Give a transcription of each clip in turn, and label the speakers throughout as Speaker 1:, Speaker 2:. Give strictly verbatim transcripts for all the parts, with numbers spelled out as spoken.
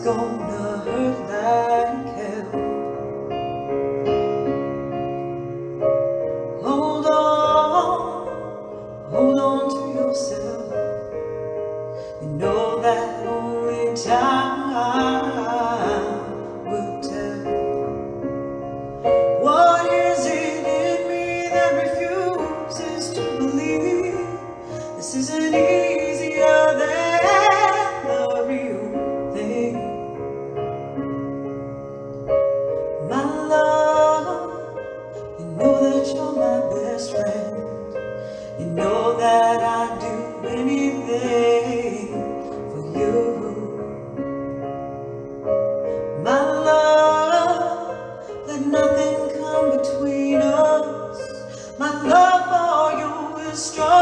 Speaker 1: gonna hurt like hell. Hold on, hold on to yourself. You know that only time will tell. What is it in me that refuses to believe this isn't easier than the real thing? My love, you know that you're my best friend. You know that I'd do anything for you. My love, let nothing come between us. My love for you is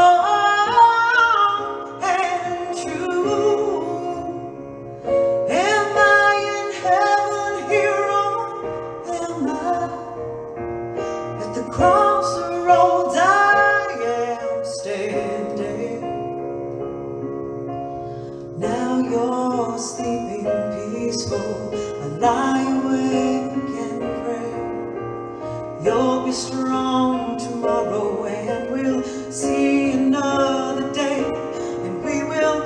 Speaker 1: strong and true. Am I in heaven here on am I at the crossroads? I am standing. Now you're sleeping peaceful. I lie awake and pray you'll be strong tomorrow, and we'll see another day, and we will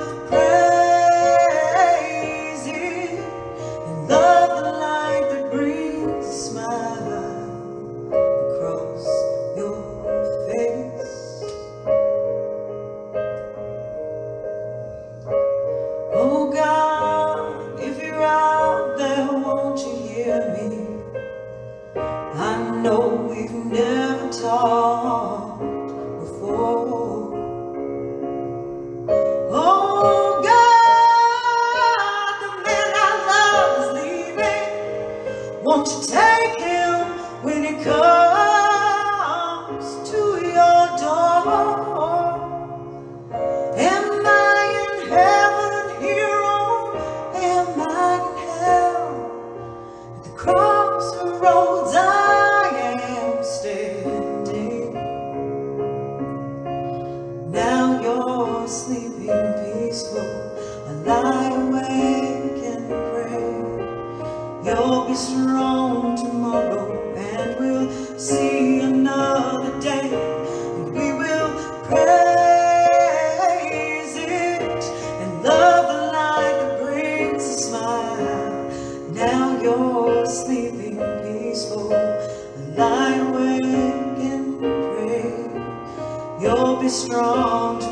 Speaker 1: praise it and love the light that brings a smile across your face. Oh God, if you're out there, won't you hear me? I know we've never talked before. Oh God, the man I love is leaving. Won't you take him when he comes to your door? Am I in heaven here or am I in hell? At the crossroads I am standing. Now you're sleeping peaceful. I lie awake and pray you'll be strong tomorrow, and we'll see another day, and we will praise it and love the light that brings a smile. Now you're sleeping peaceful. I lie awake and pray you'll be strong tomorrow.